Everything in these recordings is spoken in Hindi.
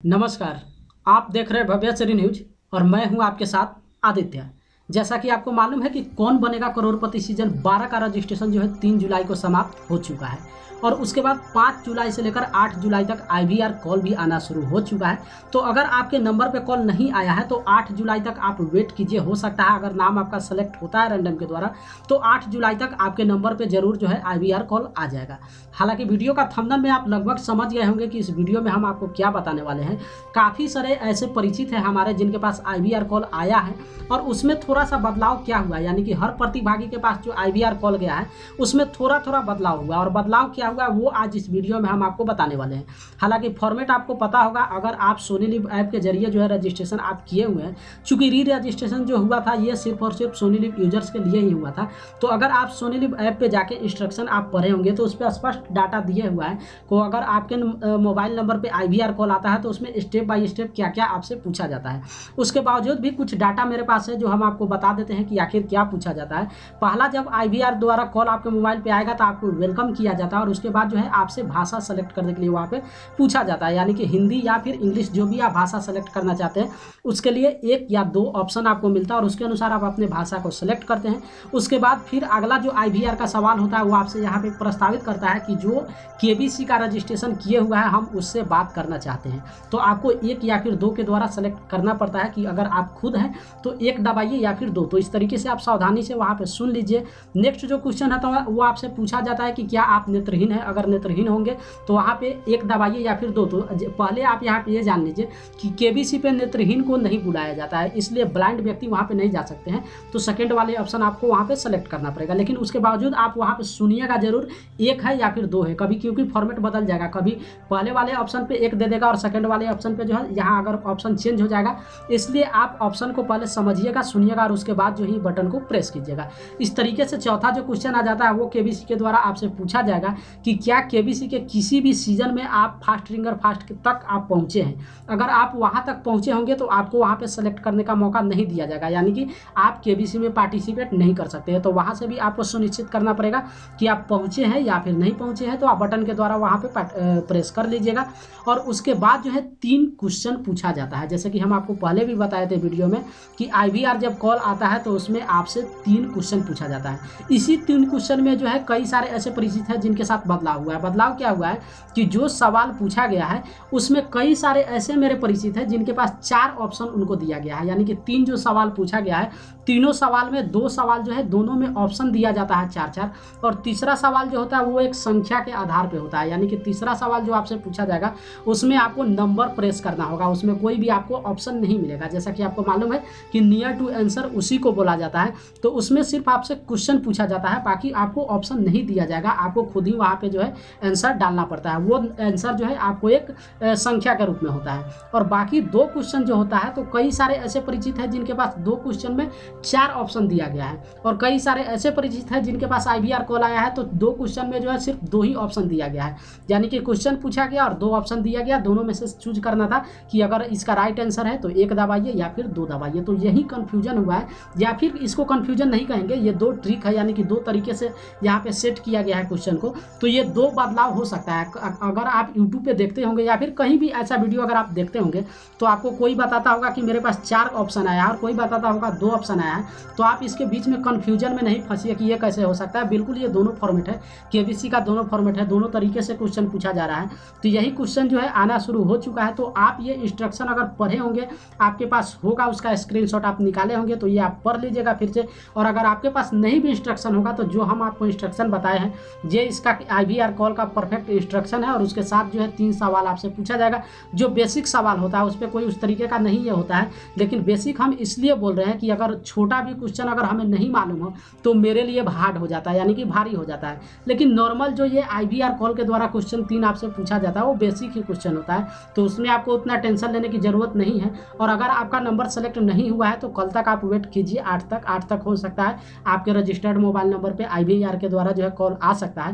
नमस्कार। आप देख रहे हैं भव्यश्री न्यूज और मैं हूं आपके साथ आदित्य। जैसा कि आपको मालूम है कि कौन बनेगा करोड़पति सीजन 12 का रजिस्ट्रेशन जो है 3 जुलाई को समाप्त हो चुका है और उसके बाद 5 जुलाई से लेकर 8 जुलाई तक IVR कॉल भी आना शुरू हो चुका है। तो अगर आपके नंबर पे कॉल नहीं आया है तो 8 जुलाई तक आप वेट कीजिए। हो सकता है अगर नाम आपका सेलेक्ट होता है रैंडम के द्वारा तो 8 जुलाई तक आपके नंबर पे जरूर जो है IVR कॉल आ जाएगा। हालांकि वीडियो का थंबनेल में आप लगभग समझ गए होंगे कि इस वीडियो में हम आपको क्या बताने वाले हैं। काफ़ी सारे ऐसे परिचित हैं हमारे जिनके पास IVR कॉल आया है और उसमें थोड़ा सा बदलाव क्या हुआ, यानी कि हर प्रतिभागी के पास जो IVR कॉल गया है उसमें थोड़ा थोड़ा बदलाव हुआ और बदलाव क्या हुआ वो आज इस वीडियो में हम आपको बताने वाले हैं। हालांकि फॉर्मेट आपको पता होगा, अगर आप सोनी लिव ऐप के जरिए जो है रजिस्ट्रेशन आप किए हुए हैं, चूंकि री रजिस्ट्रेशन जो हुआ था ये सिर्फ और सिर्फ सोनी लिव यूजर्स के लिए ही हुआ था। तो अगर आप सोनी लिव ऐप पे जाके इंस्ट्रक्शन आप पढ़े होंगे तो उस पर स्पष्ट डाटा दिए हुआ है को अगर आपके मोबाइल नंबर पे IVR कॉल आता है तो उसमें स्टेप बाय स्टेप क्या क्या आपसे पूछा जाता है। उसके बावजूद भी कुछ डाटा मेरे पास है जो हम आपको बता देते हैं कि आखिर क्या पूछा जाता है। पहला, जब IVR द्वारा कॉल आपके मोबाइल पे आएगा तो आपको वेलकम किया जाता है और उसके बाद जो है आपसे भाषा सेलेक्ट करने के लिए वहाँ पे पूछा जाता है, यानी कि हिंदी या फिर इंग्लिश जो भी आप भाषा सेलेक्ट करना चाहते हैं उसके लिए 1 या 2 ऑप्शन आपको मिलता है और उसके अनुसार आप अपने भाषा को सेलेक्ट करते हैं। उसके बाद फिर अगला जो IVR का सवाल होता है वो आपसे यहाँ पे प्रस्तावित करता है कि जो KBC का रजिस्ट्रेशन किए हुआ है हम उससे बात करना चाहते हैं। तो आपको 1 या फिर 2 के द्वारा सेलेक्ट करना पड़ता है कि अगर आप खुद हैं तो 1 दबाइए या फिर 2। तो इस तरीके से आप सावधानी से वहाँ पे सुन लीजिए। नेक्स्ट जो क्वेश्चन है तो वो आपसे पूछा जाता है कि क्या आप नेत्रहीन हैं। अगर नेत्रहीन होंगे तो वहाँ पे 1 दबाइए या फिर 2। तो पहले आप यहाँ पे ये जान लीजिए कि KBC पे नेत्रहीन को नहीं बुलाया जाता है, इसलिए ब्लाइंड व्यक्ति वहाँ पे नहीं जा सकते हैं। तो सेकंड वाले ऑप्शन आपको वहाँ पे सेलेक्ट करना पड़ेगा, लेकिन उसके बावजूद आप वहाँ पे सुनिएगा जरूर 1 है या फिर 2 है कभी, क्योंकि फॉर्मेट बदल जाएगा। कभी पहले वाले ऑप्शन पे 1 दे देगा और सेकंड वाले ऑप्शन पे जो है यहाँ अगर ऑप्शन चेंज हो जाएगा, इसलिए आप ऑप्शन को पहले समझिएगा, सुनिएगा और उसके बाद जो ही बटन को प्रेस कीजिएगा। इस तरीके से चौथा जो क्वेश्चन आ जाता है वो KBC के द्वारा आपसे पूछा जाएगा कि क्या KBC के किसी भी सीजन में आप फास्ट रिंगर फास्ट तक आप पहुंचे हैं। अगर आप वहां तक पहुंचे होंगे तो आपको वहां पे सेलेक्ट करने का मौका नहीं दिया जाएगा, यानी कि आप KBC में पार्टिसिपेट नहीं कर सकते हैं। तो वहां से भी आपको सुनिश्चित करना पड़ेगा कि आप पहुंचे हैं या फिर नहीं पहुंचे हैं। तो आप बटन के द्वारा वहां पे प्रेस कर लीजिएगा और उसके बाद जो है 3 क्वेश्चन पूछा जाता है। जैसे कि हम आपको पहले भी बताए थे वीडियो में कि IVR जब कॉल आता है तो उसमें आपसे 3 क्वेश्चन पूछा जाता है। इसी 3 क्वेश्चन में जो है कई सारे ऐसे परिचित हैं जिनके साथ बदलाव हुआ है। बदलाव क्या हुआ है कि जो सवाल पूछा गया है उसमें कई सारे ऐसे मेरे परिचित हैं जिनके पास 4 ऑप्शन उनको दिया गया है, यानी कि 3 जो सवाल पूछा गया है तीनों सवाल में 2 सवाल जो है दोनों में ऑप्शन दिया जाता है 4-4 और तीसरा सवाल जो होता है वो एक संख्या के आधार पे होता है, यानी कि तीसरा सवाल जो आपसे पूछा जाएगा उसमें आपको नंबर प्रेस करना होगा, उसमें कोई भी आपको ऑप्शन नहीं मिलेगा। जैसा कि आपको मालूम है कि नियर टू आंसर उसी को बोला जाता है। तो उसमें सिर्फ आपसे क्वेश्चन पूछा जाता है, बाकी आपको ऑप्शन नहीं दिया जाएगा, आपको खुद ही वहाँ पे जो है आंसर डालना पड़ता है। वो आंसर जो है आपको एक संख्या के रूप में होता है और बाकी 2 क्वेश्चन जो होता है तो कई सारे ऐसे परिचित हैं जिनके पास 2 क्वेश्चन में 4 ऑप्शन दिया गया है और कई सारे ऐसे परिचित हैं जिनके पास IVR कॉल आया है तो 2 क्वेश्चन में जो है सिर्फ 2 ही ऑप्शन दिया गया है, यानी कि क्वेश्चन पूछा गया और 2 ऑप्शन दिया गया, दोनों में से चूज करना था कि अगर इसका राइट आंसर है तो 1 दबाइए या फिर 2 दबाइए। तो यही कन्फ्यूजन हुआ है, या फिर इसको कन्फ्यूजन नहीं कहेंगे, ये 2 ट्रिक है, यानी कि 2 तरीके से यहाँ पे सेट किया गया है क्वेश्चन को। तो ये 2 बदलाव हो सकता है। अगर आप यूट्यूब पे देखते होंगे या फिर कहीं भी ऐसा वीडियो अगर आप देखते होंगे तो आपको कोई बताता होगा कि मेरे पास 4 ऑप्शन आया और कोई बताता होगा 2 ऑप्शन आया है, तो आप इसके बीच में कन्फ्यूजन में नहीं फंसिए कि ये कैसे हो सकता है। बिल्कुल ये दोनों फॉर्मेट है, KBC का दोनों फॉर्मेट है, दोनों तरीके से क्वेश्चन पूछा जा रहा है। तो यही क्वेश्चन जो है आना शुरू हो चुका है। तो आप ये इंस्ट्रक्शन अगर पढ़े होंगे, आपके पास होगा उसका स्क्रीनशॉट आप निकाले होंगे तो ये आप पढ़ लीजिएगा फिर से। और अगर आपके पास नहीं भी इंस्ट्रक्शन होगा तो जो हम आपको इंस्ट्रक्शन बताए हैं ये इसका IVR कॉल का परफेक्ट इंस्ट्रक्शन है और उसके साथ जो है 3 सवाल आपसे पूछा जाएगा। जो बेसिक सवाल होता है उस पर कोई उस तरीके का नहीं होता है, लेकिन बेसिक हम इसलिए बोल रहे हैं कि अगर छोटा भी क्वेश्चन अगर हमें नहीं मालूम हो तो मेरे लिए हार्ड हो जाता है, यानी कि भारी हो जाता है। लेकिन नॉर्मल जो ये IVR कॉल के द्वारा क्वेश्चन 3 आपसे पूछा जाता है वो बेसिक ही क्वेश्चन होता है, तो उसमें आपको उतना टेंशन लेने की जरूरत नहीं है। और अगर आपका नंबर सेलेक्ट नहीं हुआ है तो कल तक आप वेट कीजिए, 8 तक हो सकता है आपके रजिस्टर्ड मोबाइल नंबर पे IVR के द्वारा जो है कॉल आ सकता है। तो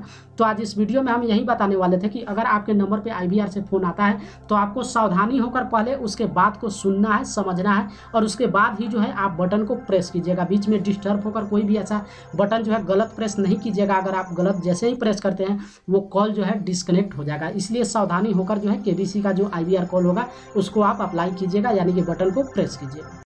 आज इस वीडियो में हम यही बताने वाले थे कि अगर आपके नंबर पे IVR से फ़ोन आता है तो आपको सावधानी होकर पहले उसके बात को सुनना है, समझना है और उसके बाद ही जो है आप बटन को प्रेस कीजिएगा। बीच में डिस्टर्ब होकर कोई भी ऐसा बटन जो है गलत प्रेस नहीं कीजिएगा। अगर आप गलत जैसे ही प्रेस करते हैं वो कॉल जो है डिस्कनेक्ट हो जाएगा। इसलिए सावधानी होकर जो है KBC का जो IVR कॉल होगा उसको आप अप्लाई कीजिएगा, यानी कि बटन को प्रेस कीजिएगा।